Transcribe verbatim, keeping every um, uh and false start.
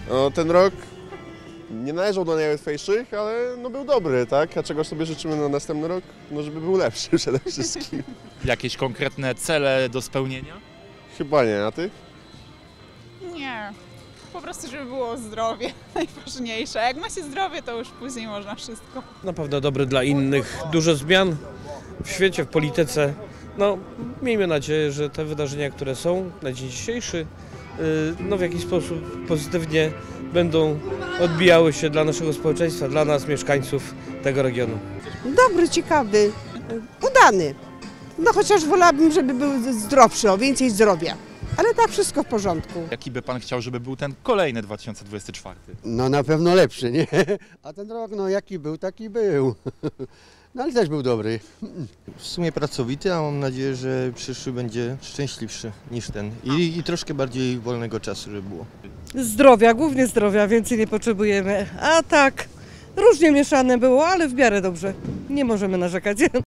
No, ten rok nie należał do najłatwiejszych, ale no, był dobry, tak? A czego sobie życzymy na następny rok? No, żeby był lepszy przede wszystkim. Jakieś konkretne cele do spełnienia? Chyba nie, a ty? Nie, po prostu żeby było zdrowie najważniejsze. Jak ma się zdrowie, to już później można wszystko. Na pewno dobry dla innych. Dużo zmian w świecie, w polityce. No, miejmy nadzieję, że te wydarzenia, które są na dzień dzisiejszy, no w jakiś sposób pozytywnie będą odbijały się dla naszego społeczeństwa, dla nas, mieszkańców tego regionu. Dobry, ciekawy, udany. No chociaż wolałabym, żeby był zdrowszy, o więcej zdrowia. Ale tak wszystko w porządku. Jaki by pan chciał, żeby był ten kolejny dwa tysiące dwudziesty czwarty? No na pewno lepszy, nie? A ten rok, no jaki był, taki był. No ale też był dobry. W sumie pracowity, a mam nadzieję, że przyszły będzie szczęśliwszy niż ten. I, i troszkę bardziej wolnego czasu, żeby było. Zdrowia, głównie zdrowia, więcej nie potrzebujemy. A tak, różnie mieszane było, ale w miarę dobrze. Nie możemy narzekać.